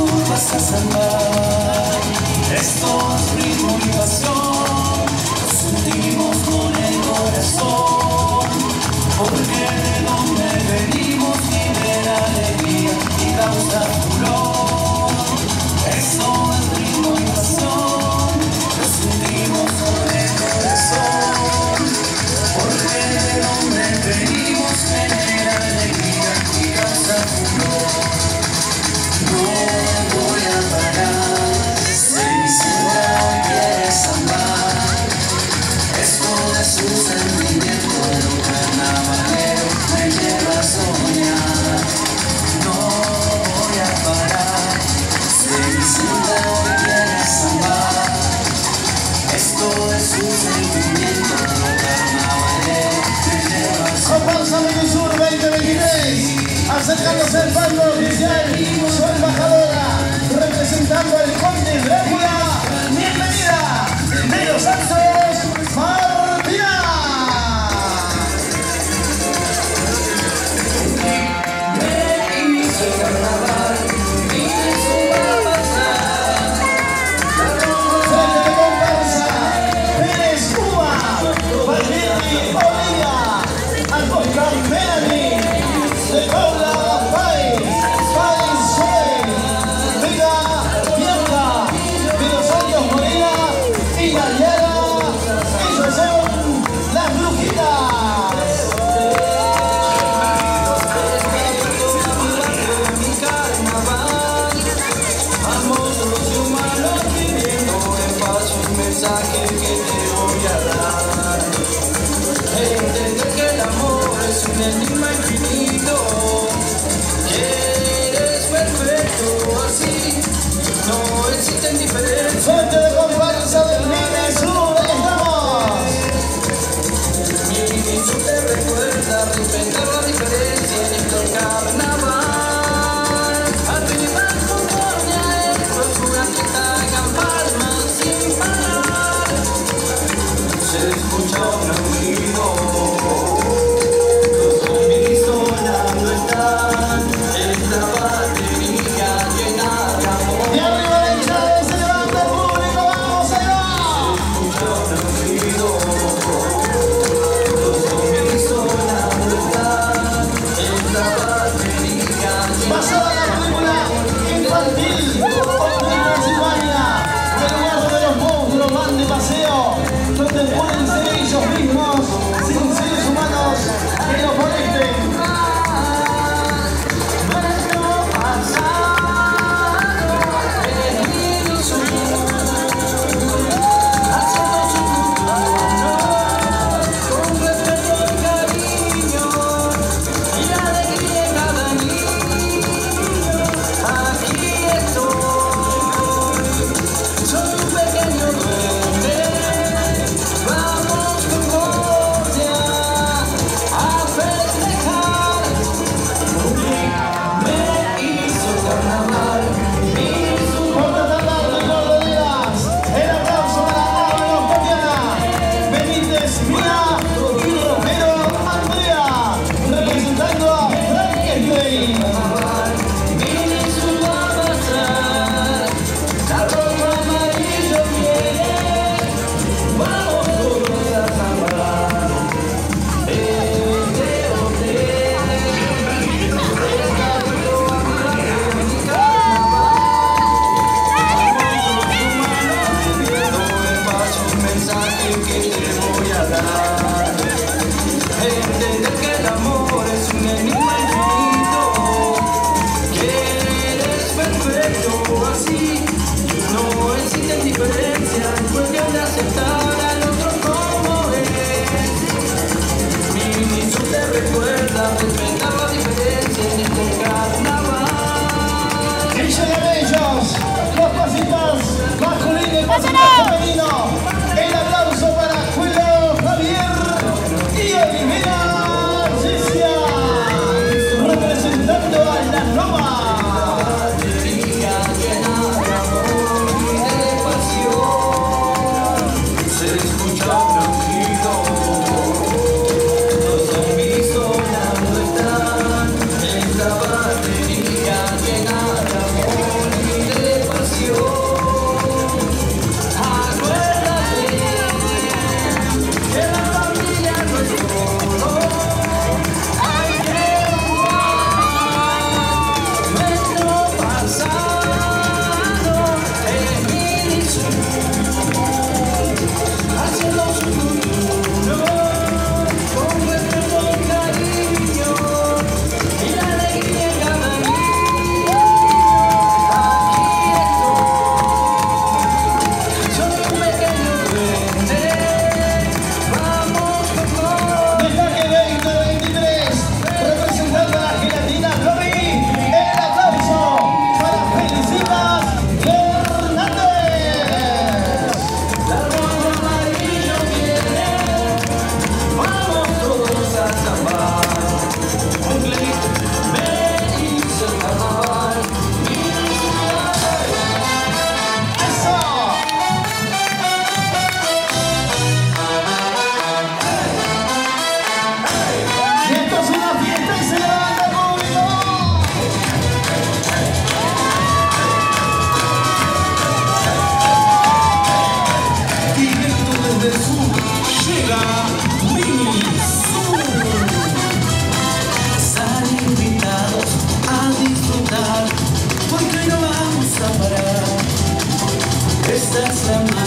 curvas a salvar. Esto es ritmo y pasión, lo sentimos con el corazón, porque de donde venimos vive la alegría y causa furor. Esto es ritmo y pasión, lo sentimos con el corazón, porque de donde venimos genera alegría y causa furor. No voy a parar, si mi ciudad quieres amar, esto es un sentimiento de un carnavalero, me lleva a soñar. No voy a parar, si mi ciudad quieres amar, esto es un sentimiento de un carnavalero, me lleva a soñar. Comparsa Minisur 2023, acercándose al bando oficial, su embajadora, representando al Conde Drácula. Bienvenida, de los Santos, Martina. Me hizo el carnaval, me hizo pasar. Frente de comparsa, Pérez Cuba, Valletti Olivia, Alfonso Melanie, de Paula Páez, Páez Soy, Vega Bianca, de los Santos Morena y Dayana. Ellos son las Brujitas. Mi carnaval, vamos los humanos viviendo en paz, un mensaje que te voy a dar. Entender que el amor es un enigma infinito, que eres perfecto así, no existen diferencias. Frente de comparsa del Minisur, ahí estamos. Mi inicio te recuerda respetar la diferencia en el carnaval. Arriba Concordia, procura que te hagan palmas sin parar. Se escucha un ruido, los zombies sonando están, esta batería llena de amor. Y arriba la hinchada, se levanta el público, vamos allá. Escucha un ruido, los zombies sonando están, esta batería llena Basada en la película infantil Hotel Transilvania, el lugar donde los monstruos van de paseo, donde pueden ser ellos mismos, sin seres humanos que los molesten. nuestro pasado es hacemos un futuro con respeto y cariño y alegría en cada niño. Aquí estoy, soy un pequeño duende, vamos Concordia a festejar. Me hizo carnaval, me hizo Por tratar de Cordoneras, el aplauso para Álvaro Copiana, Benítez Mía y Romero Andrea, representando a Frankenstein. me hizo pasar, la ropa amarillo viene, vamos todos a salvar. Este hotel, un mensaje que te voy a dar. Entender que el amor es un enigma infinito, que eres perfecto así, no existen diferencias, cuestión de aceptar al otro como es. Mi inicio te recuerda respetar la diferencia en este carnaval. Y llegan ellos, los pasitos masculino y pasito femenino. El aplauso para Julio Javier y Olivera Cicia, representando a la Nova. Batería llena de amor y de pasión, se escucha un rugido, los zombies sonando están, esta batería llena de amor y esta